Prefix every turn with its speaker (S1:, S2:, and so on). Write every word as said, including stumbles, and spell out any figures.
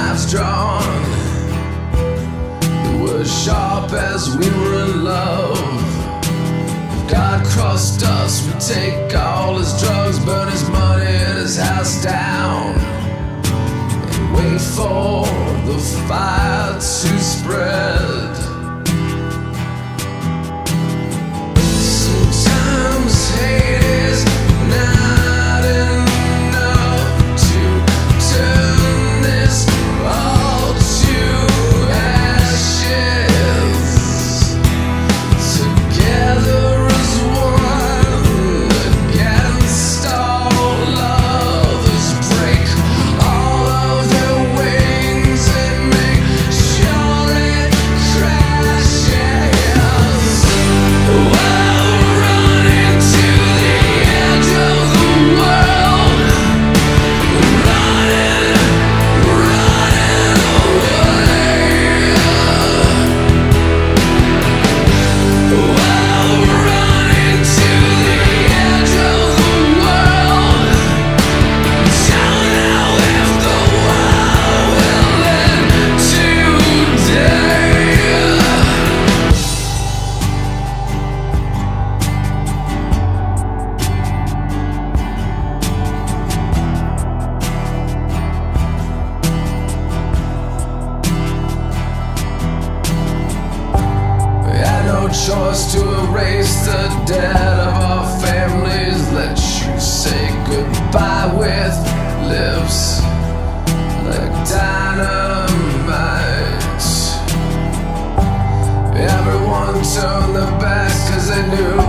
S1: knives drawn. They were sharp as we were in love. If God crossed us, we'd take all his drugs, burn his money and his house down, and wait for the fire to spread. Sometimes hate is not enough to turn this all to ashes. Together as one against all others, break all of their wings and make sure it crashes. Whoa. Choice to erase the dead of our families, let you say goodbye with lips like dynamite. Everyone turned their backs cause they knew